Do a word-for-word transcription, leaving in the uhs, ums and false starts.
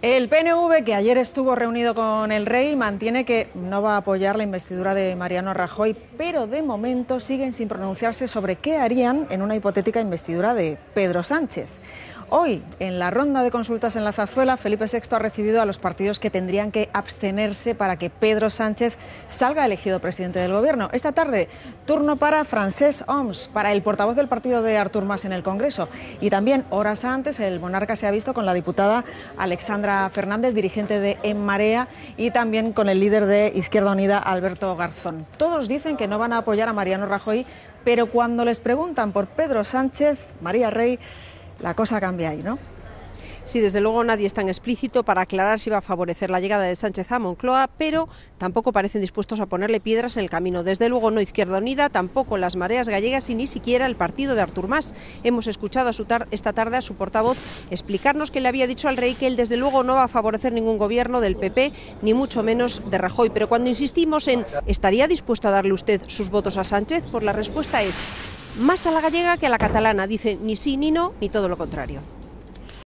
El P N V, que ayer estuvo reunido con el rey, mantiene que no va a apoyar la investidura de Mariano Rajoy, pero de momento siguen sin pronunciarse sobre qué harían en una hipotética investidura de Pedro Sánchez. Hoy, en la ronda de consultas en la Zarzuela, Felipe sexto ha recibido a los partidos que tendrían que abstenerse para que Pedro Sánchez salga elegido presidente del Gobierno. Esta tarde, turno para Francesc Homs, para el portavoz del partido de Artur Mas en el Congreso. Y también, horas antes, el monarca se ha visto con la diputada Alexandra Fernández, dirigente de En Marea, y también con el líder de Izquierda Unida, Alberto Garzón. Todos dicen que no van a apoyar a Mariano Rajoy, pero cuando les preguntan por Pedro Sánchez, María Rey, la cosa cambia ahí, ¿no? Sí, desde luego nadie es tan explícito para aclarar si va a favorecer la llegada de Sánchez a Moncloa, pero tampoco parecen dispuestos a ponerle piedras en el camino. Desde luego no Izquierda Unida, tampoco las Mareas Gallegas y ni siquiera el partido de Artur Mas. Hemos escuchado a su tar esta tarde a su portavoz explicarnos que le había dicho al rey que él desde luego no va a favorecer ningún gobierno del P P, ni mucho menos de Rajoy. Pero cuando insistimos en ¿estaría dispuesto a darle usted sus votos a Sánchez? Pues la respuesta es más a la gallega que a la catalana. Dice ni sí ni no, ni todo lo contrario.